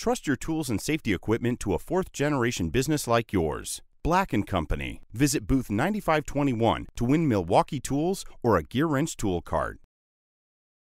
Trust your tools and safety equipment to a fourth-generation business like yours. Black & Company. Visit booth 9521 to win Milwaukee tools or a GearWrench tool cart.